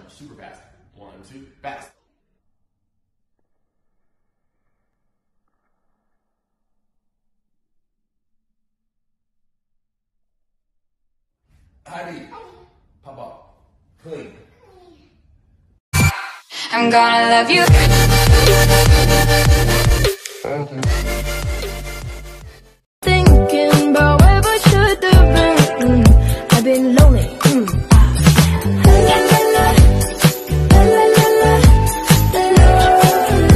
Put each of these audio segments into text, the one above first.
jump super fast. 1, 2, fast. Heidi, Papa, clean. I'm gonna love you. Thinking about where I should have been. I've been lonely. La, la, la. La, la, la, la. La, la.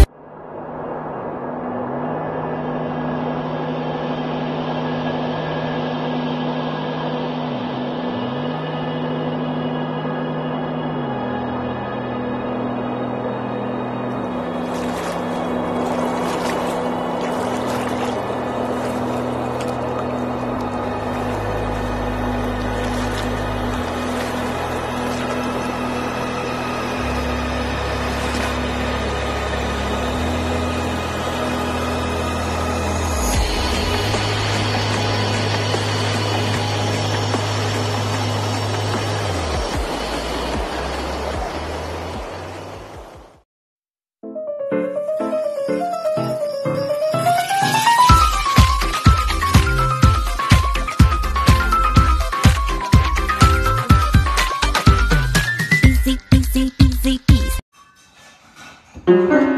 Easy, easy, easy, peasy.